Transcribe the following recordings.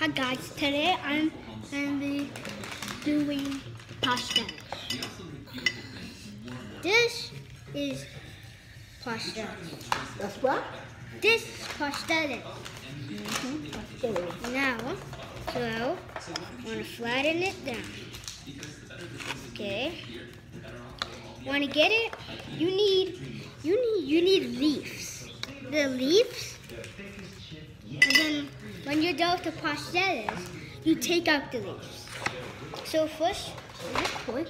Hi guys, today I'm going to be doing pasta. This is pasta. That's what? This is pasta. Now, so I want to flatten it down. Okay. Want to get it? You need leaves. The leaves, and then when you're done with the pastillas, you take out the leaves. So first, is this pork?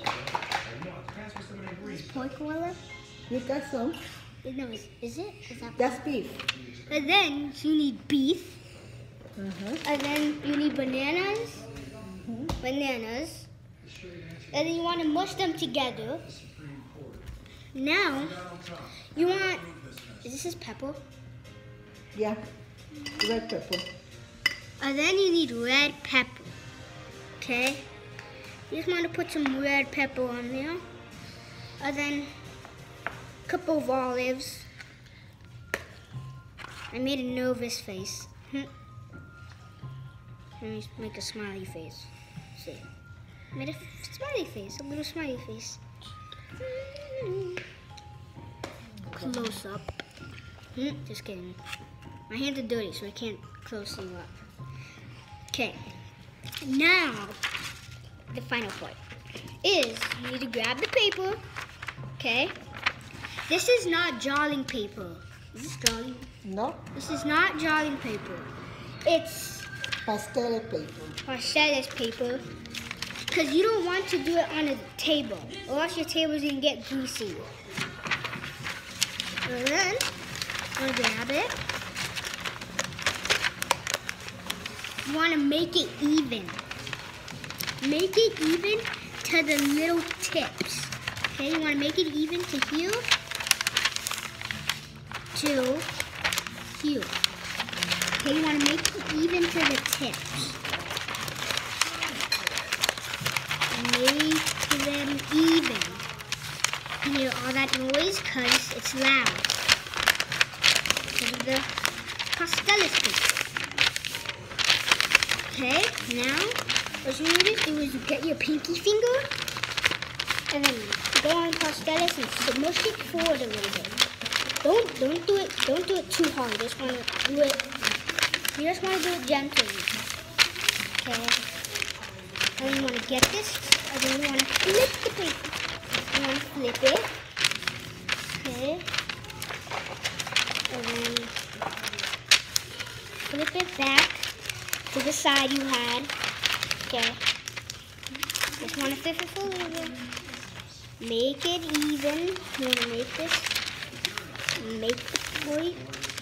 Is pork Willa? You got some? No, is it? Is that That's beef. And then you need beef. And then you need bananas. Bananas. And then you want to mush them together. Now, you want, is this pepper? Yeah. Red pepper. And then you need red pepper. Okay? You just want to put some red pepper on there. And then a couple of olives. I made a nervous face. Let me make a smiley face. See? Made a smiley face, a little smiley face. Close up. Just kidding. My hands are dirty, so I can't close you up. Okay. Now, the final part is you need to grab the paper. Okay. This is not journaling paper. Is this journaling? No? This is not journaling paper. It's Pastel paper. Pasteles paper. Because you don't want to do it on a table, or else your table's going to get greasy. And then, I'm going to grab it. You want to make it even. Make it even to the little tips. Okay, you want to make it even to here, to here. Okay, you want to make it even to the tips. Make them even. You hear all that noise because it's loud. Because of the Pasteles paper. Okay, now what you need to do is you get your pinky finger and then go on Pasteles and smush it forward a little bit. Don't do it too hard. You just want to do it gently. Okay. And you want to get this, and then you want to flip the paper. You want to flip it. Okay. And then flip it back to the side you had. Okay. Just want to flip it for a little bit. Make it even. You want to make this. Make the point.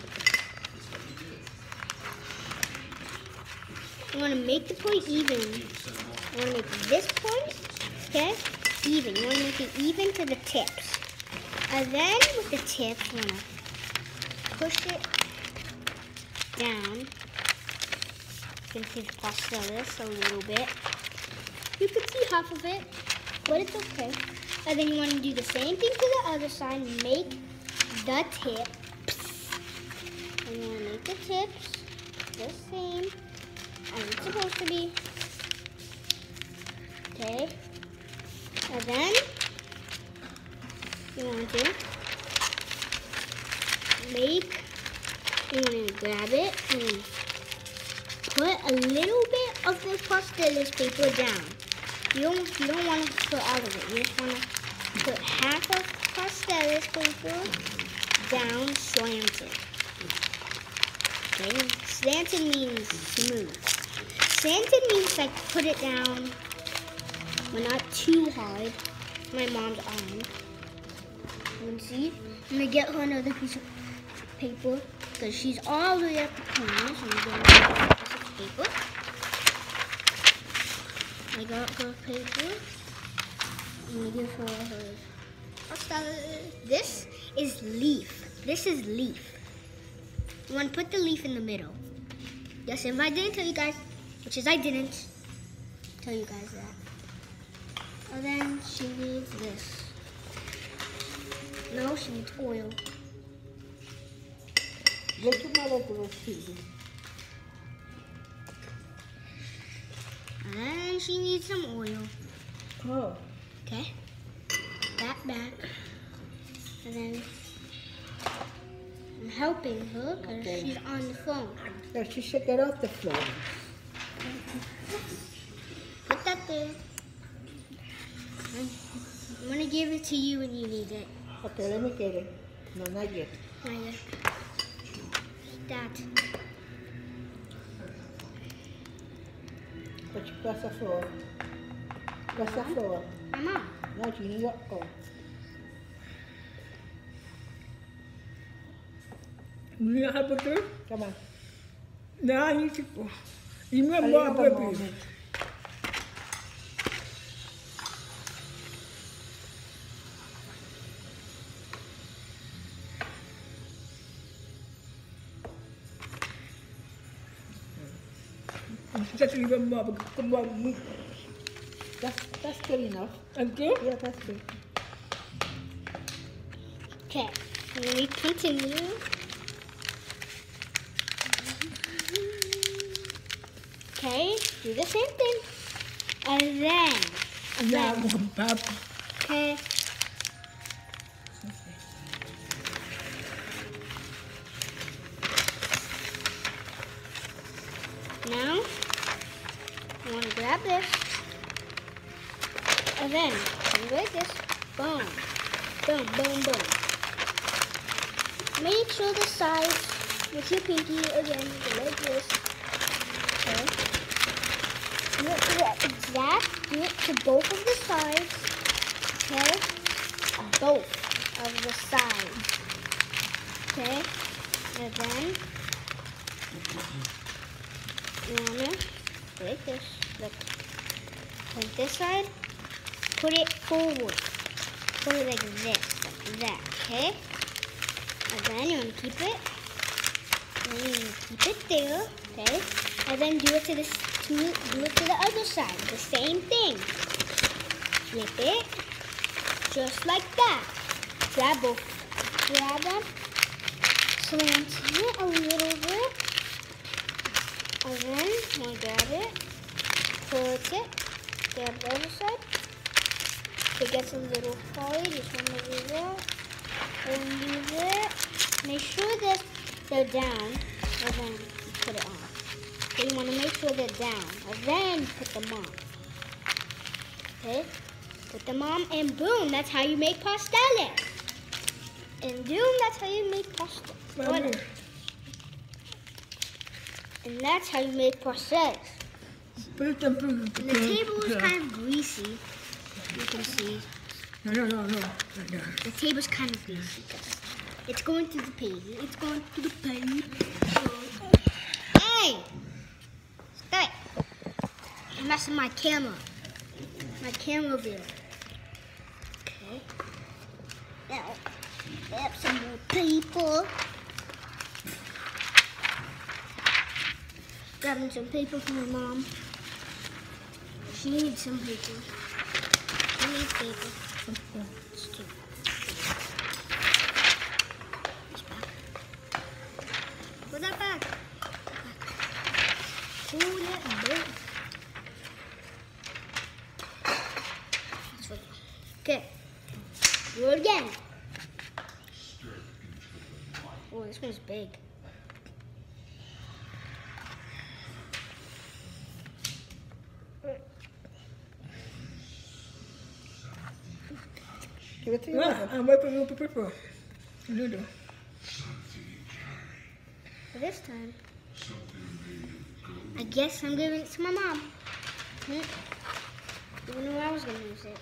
You want to make the point even. You want to make this point, okay, even. You want to make it even to the tips. And then with the tips, you want to push it down. You can see the Pasteles a little bit. You can see half of it, but it's okay. And then you want to do the same thing to the other side. Make the tips. And you want to make the tips the same as it's supposed to be. Okay. And then you want to grab it and put a little bit of the Pasteles paper down. You don't want to put all of it. You just want to put half of Pasteles paper down slanted. Okay. Slanted means smooth. Slanted means like put it down, but not too hard. My mom's arm. You can see. I'm gonna get her another piece of paper because she's all the way at the corner. So I'm gonna get another piece of paper. I got her paper. I'm gonna give her her. This is leaf. This is leaf. You want to put the leaf in the middle. Yes, if I didn't tell you guys, which is I didn't tell you guys that. And then she needs this. No, she needs oil. Get your mother to receive. and she needs some oil. Oh. Okay. That back. And then I'm helping her because Okay. she's on the phone. So she should get off the floor. Put that there. I'm gonna give it to you when you need it. Okay, let me get it. No, not yet. Not yet. That. But you press the floor. Press the floor. Mama. No, you need your oh. Mira apa tu? Come on. Nah, ini cukup. Ini A mau little apa bit ni? moment. Kita terlibat mau apa? Kembang ni. That's good enough. Okay? Yeah, that's good. Okay. And then we continue. Okay. Do the same thing. And then. Nah, bukan apa. Okay. Now, you want to grab this, and then you like this, boom, boom, boom, boom. Make sure the sides with your pinky again, go like this. Okay. Do it to the exact. Do it to both of the sides. Okay. Both of the sides. Okay. And then. You wanna like this. Look. Like this side, put it forward. Put it like this, like that, okay? And then you wanna keep it. And then you wanna keep it there, okay? And then do it to the other side. The same thing. Flip it. Just like that. Grab both. Grab them. Slant it a little bit. And then you want to grab it, put it, grab the other side. If it gets a little hard, just want to do that. And do that. Make sure that they're down, and then you put it on. So you want to make sure they're down, and then put them on. Okay? Put them on, and boom, that's how you make pasteles. And boom, that's how you make pasta. Bagus. And that's how you make pasteles. Perlu campur. And the table is kind of greasy. You can see. No. The table's kind of greasy. It's going through the page. It's going through the page. Hey! Stop! You're messing my camera. My camera view. Okay. Now, I have some more paper. Grabbing some paper for my mom. She needs some paper. She needs paper. It's too. It's back. Put that back. Pull it back. Okay. Do it again. Oh, this one's big. Give it to your mother. Ah, buat paper. Dulu. For this time, I guess I'm giving it to my mom. Even though I was going to use it.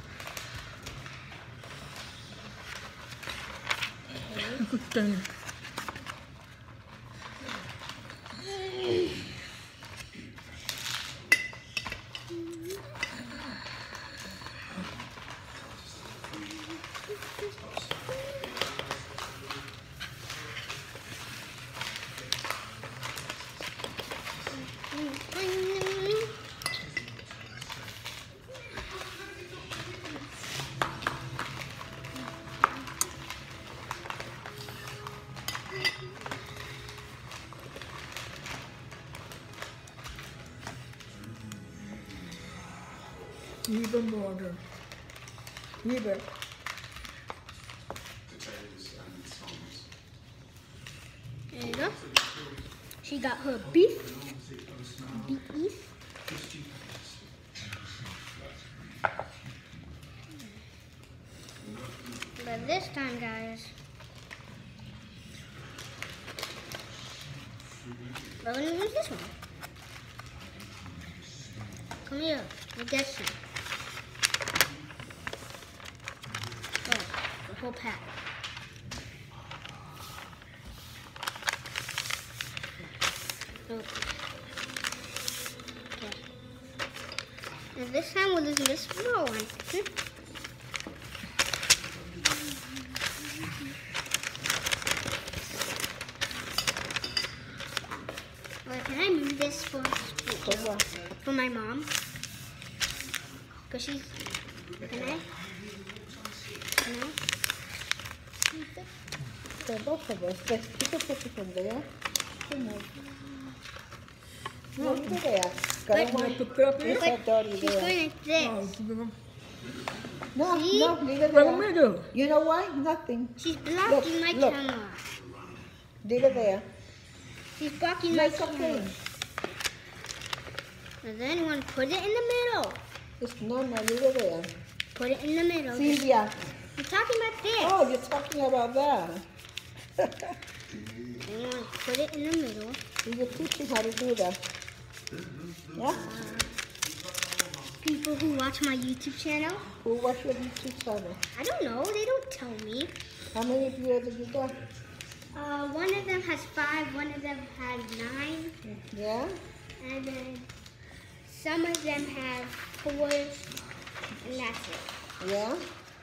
Aku tanya. Even border. Even. There you go. She got her beef. Beef. But this time, guys, we're gonna use this one. Come here, you get some. Oh, the whole pack. Oh. Okay. And this time we'll use this small one. Wait, can I move this for my mom? Cause she's. Can I? For both of us, but you can put it in there. Come on. No, leave it there. Go But- on. To cup It's it? a dirty She's there. going like Oh, this. No, See? no, leave it what am I there. do? You know why? Nothing. She's blocking my look. camera. Leave it there. She's blocking my It's okay. camera. And then you want to put it in the middle. It's no, leave it there. Put it in the middle. Sylvia. I'm talking about this. Oh, you're talking about that. And you want to put it in the middle. You're teaching how to do that. Yeah? People who watch my YouTube channel, Who watch your YouTube channel? I don't know. They don't tell me. How many viewers have you got? One of them has 5. One of them has 9. Yeah? And then some of them have 4. And that's it. Yeah?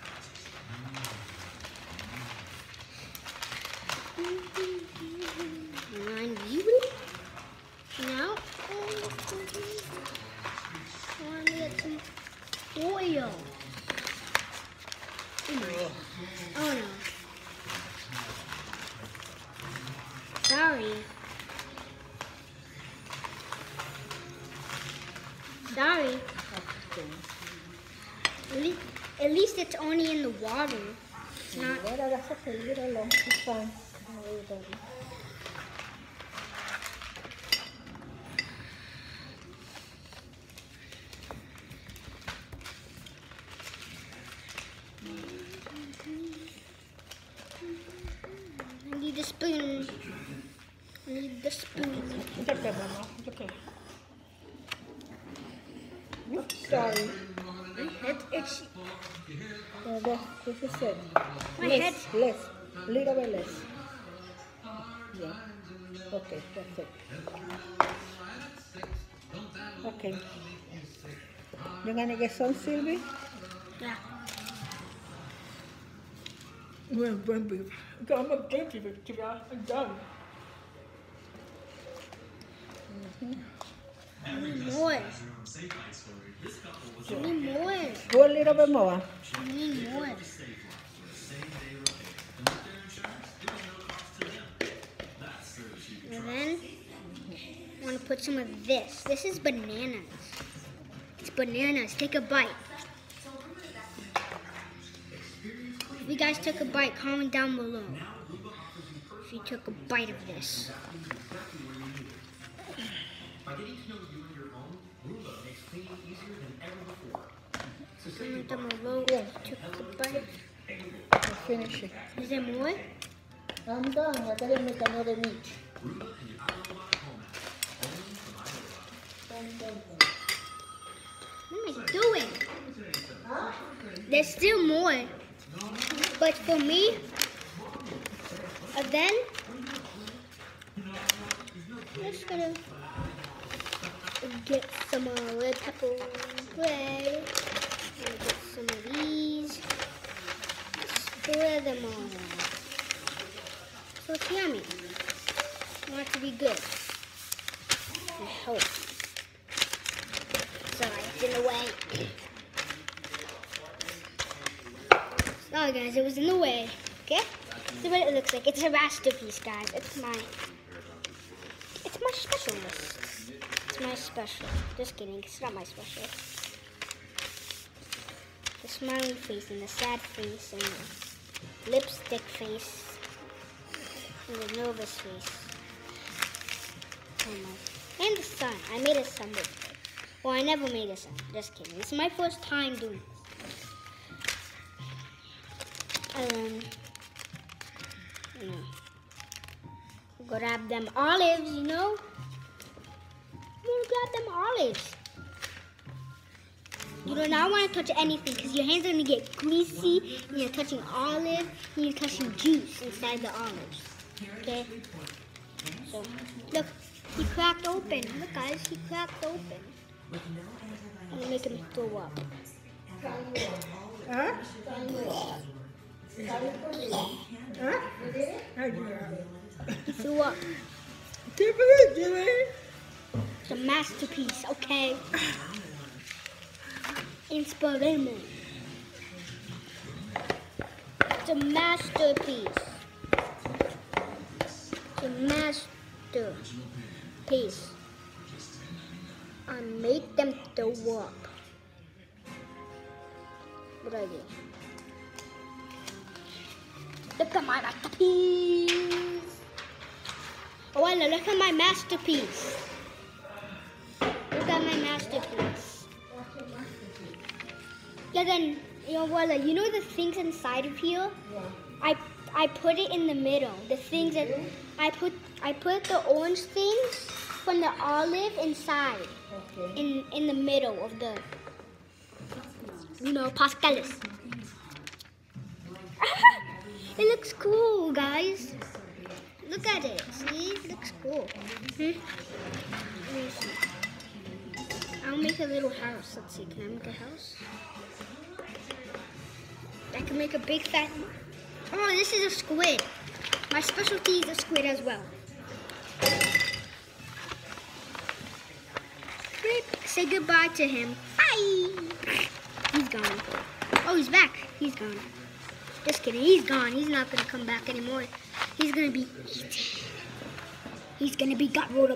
Mind viewing? Now, I want to get some oil. Oh no. Sorry. Sorry. At least it's only in the water. It's not. Yeah, that's okay. Leave it alone. It's fine. Don't worry about it. I need a spoon. I need the spoon. It's okay, Mama. It's okay. Oops, sorry. It's This is it. my Less, head. less. Little bit less. Yeah. Okay, that's it. Okay. You're gonna get some, Sylvie? Yeah. When beef. I'm not dirty, but I'm done. I need more. I need more. Go a little bit more. I need more. And then I want to put some of this. This is bananas. It's bananas. Take a bite. If you guys took a bite, comment down below. If you took a bite of this. Comment down below. Yeah. Took a bite. I'll finish it. Is there more? I'm done. I gotta make another meat. What am I doing? There's still more. But for me, then, I'm just gonna get some red pepper spray. Get some of these. Spread them all. So it's yummy. I want it to be good. I hope. Sorry, it's in the way. Sorry guys, it was in the way. Okay? This is what it looks like. It's a masterpiece, guys. It's my special list. It's my special. Just kidding, it's not my special. smiley face and the sad face and the lipstick face and the nervous face. Oh my. And the sun. I made a sun before. Well, I never made a sun. Just kidding. This is my first time doing this. Grab them olives, you know? You grab them olives. You do not want to touch anything because your hands are going to get greasy when you're touching olive and you're touching juice inside the olives. Okay? So, look, he cracked open. Look, guys, he cracked open. I'm going to make him throw up. Huh? Huh? He threw up. Jimmy. It's a masterpiece, okay? Inspiration. It's a masterpiece. It's a masterpiece. I make them throw up. What I do? Look at my masterpiece. Oh, Ella, look at my masterpiece. Look at my masterpiece. Yeah, then, you know, Wella, you know the things inside of here? Yeah. I put it in the middle. The things that I put the orange things from the olive inside. Okay. In the middle of the, you know, pasteles. It looks cool, guys. Look at it. See? It looks cool. Let me see. I'll make a little house. Let's see. Can I make a house? I can make a big fat... Oh, this is a squid. My specialty is a squid as well. Beep. Say goodbye to him. Bye. He's gone. Oh, he's back. He's gone. Just kidding. He's gone. He's not going to come back anymore. He's going to be eaten. He's going to be got rolled up.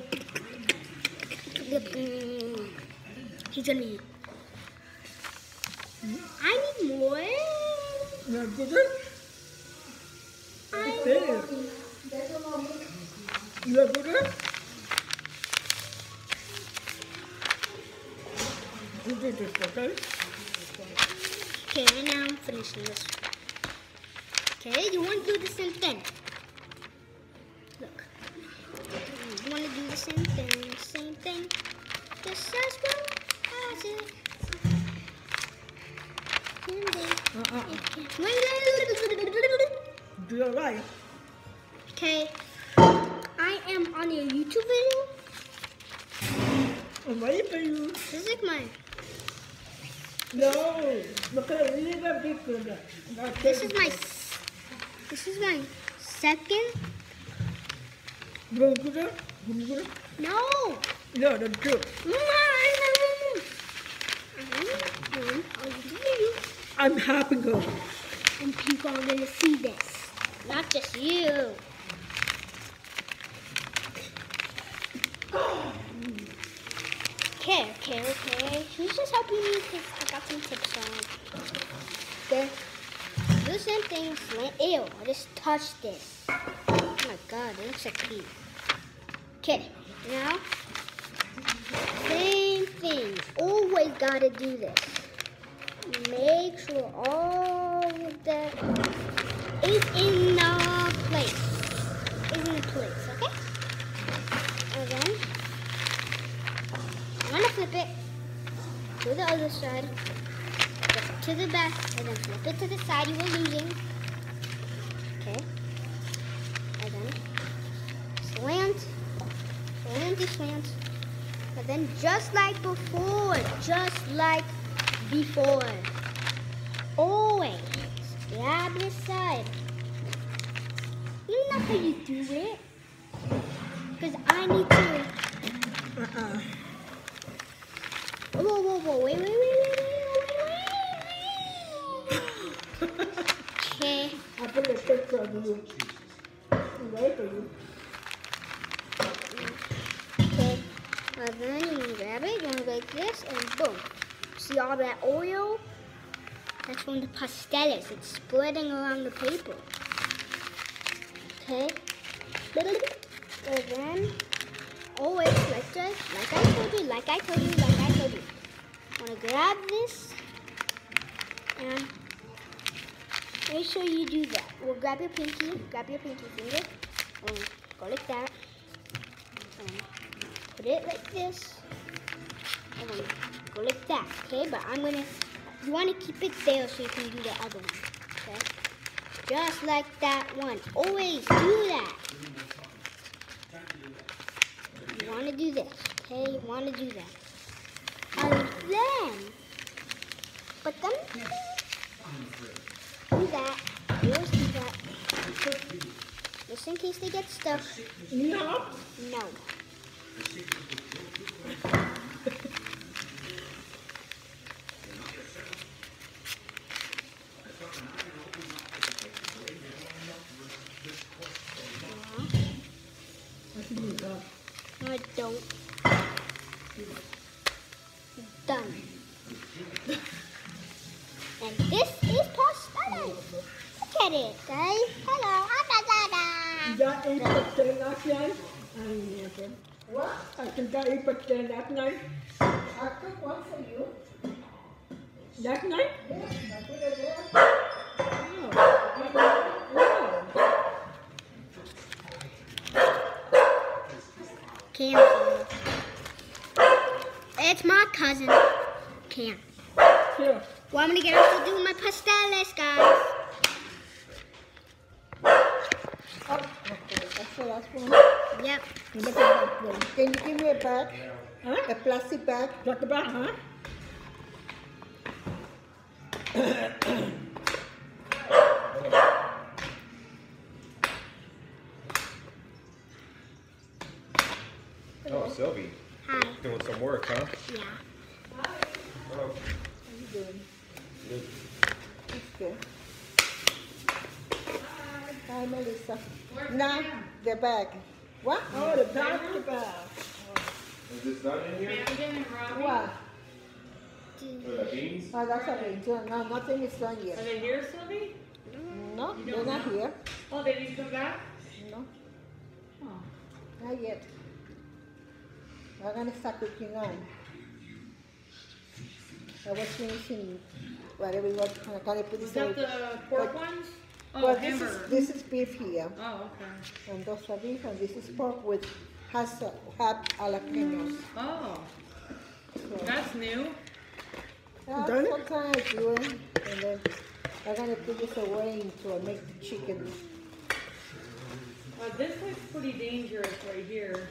He's going to be... I need more. You good? You good? You did this, okay? Okay, now I'm finishing this. Okay, you want to do the same thing. Look. You want to do the same thing. Just as well as it. Do you like? Okay, I am on a YouTube video. I'm waiting for you. This is like my... No, because we need a big one. This is my second. Good? No. No, that's good. I'm happy girl. And people are gonna see this, not just you. Okay. She's just helping me because I got some tips on it. Okay. Do the same thing. Ew, I just touched this. Oh my god, it looks like pee. Okay, now, same thing. Always gotta do this. Make sure all of that is in the place. Okay? And then I'm gonna flip it to the other side, flip it to the back, and then flip it to the side you were losing. Okay? And then slant, and then just like before, always grab this side. You know how you do it, because I need to. Whoa, wait. Okay. I put a picture of you. I'm waiting for you. Okay. And then you want to grab it, you want to go like this, and boom. See all that oil? That's from the pasteles. It's spreading around the paper. Okay. And then, always like this, like I told you. I'm gonna grab this and make sure you do that. We'll grab your pinky finger, and go like that. And put it like this, and then go like that. Okay, but you want to keep it there so you can do the other one. Okay, just like that one. Always do that. You want to do this. Okay, you want to do that. And then, do that. You always do that. Just in case they get stuck. No. No. I don't. Done. And this is pastelle. Look at it, guys. Hello. That ate pastel last night? I didn't answer. What? I think I ate pastel last night. I took one for you. Last night? Yes, I put it there. Cam. It's my cousin, Cam. Here. Well, I'm gonna get up to do my pastelles, guys. Oh, okay, that's the last one. Yep. Look at that one. Can you give me a bag? Huh? A plastic bag? Talk about, huh? Oh, Sylvie. Hi. Doing some work, huh? Yeah. Oh. How you doing? Good. That's good. Hi, Melissa. Nah, the bag. What? Oh, the basketball. Is this done in here? What? The beans? Oh, that's a big deal. No, nothing is done Are yet. they here, Sylvie? No, they're not here. Oh, they need to come back? No, Oh. not yet. We're gonna start cooking on. I was finishing whatever it was. I'm gonna put Was this that away. the pork ones? Oh, Well, hamburger. this is beef here, Oh, okay. and those are beef, and this is pork with hot jalapenos. Oh, So, that's new. Done it? sometimes I do it, and then I'm gonna put this away until I make the chicken. This looks pretty dangerous right here.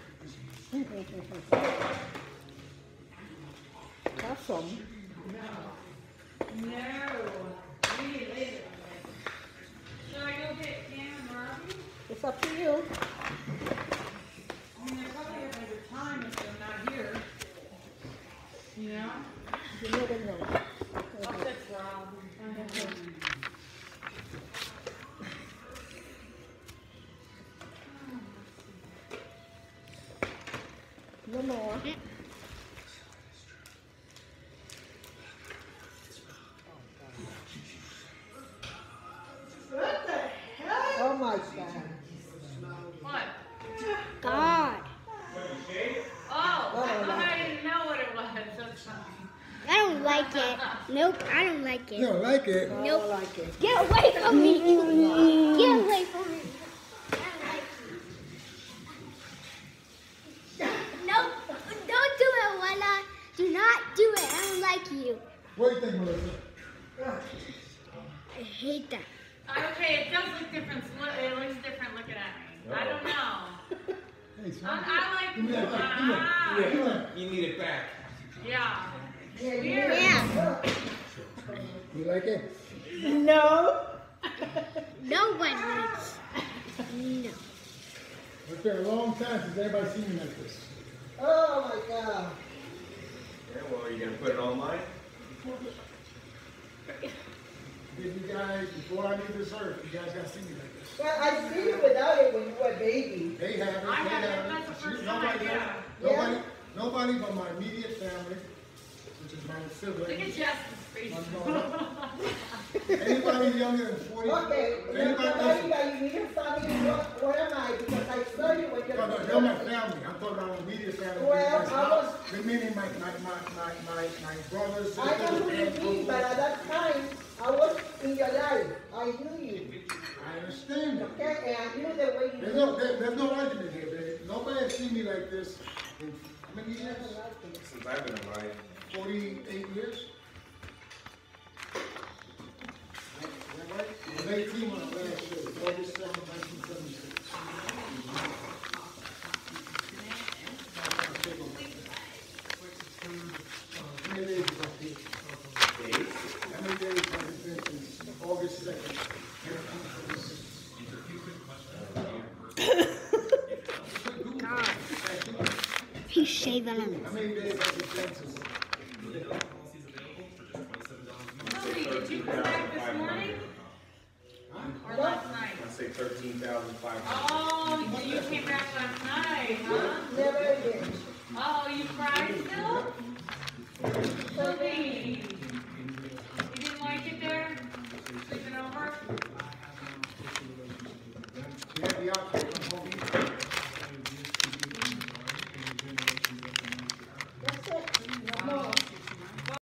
Have some. No. Really later. Should I go get Cam and Robbie? It's up to you. I mean, they're probably having a good time if they're not here. You know? You never know. I'll text Rob. No more. Oh my God. What? God. Oh, I didn't know what it was. That's funny. I don't like it. Nope, I don't like it. You don't like it? I Nope. don't like it. Get away from me. Get away from me. I don't like you. Nope. Don't do it, Willa. Do not do it. I don't like you. What do you think, Melissa? I hate that. Okay, it does look different. It looks different looking at me. I don't know. Hey, son. I like. Give me that back. Give me that. Give me that. You need it back. Yeah. Yeah. You like it? No. No one likes. No. It's been a long time since everybody's seen me like this. Oh my God. Yeah, well, are you going to put it online? Give you guys, before I leave this earth, you guys got to see me like this. Well, I see you without it when you were a baby. They have it. They I have it. have That's the it. first Nobody, time, yeah. nobody, nobody but my immediate family. which is my Look sibling. at Justin's face. My mother. Anybody younger than 40? Okay, Anybody listen. Margarita, you need to tell me what am I? Because I saw you when you're. No, they're my family. I'm talking about my immediate family. Well, Because I was- meaning my brothers, I know who you mean, but at that time, I was in your life. I knew you, I understand that. okay? And I knew the way you. There's no argument here, baby. Nobody has seen me like this in how many years? Since I've been alive. 48 years? Is that right? I was 18 when I last showed, August 7, 1976. How many days is that here? How many days has it been since August 2nd, 1976? He's shaving him. How many days has it been since? Did you come back this morning? Or last night? I say 13,500. Oh, you came back last night, huh? Never again. Oh, you cried still? Sylvie. You didn't like it there? Sleeping over? You had the option to come home.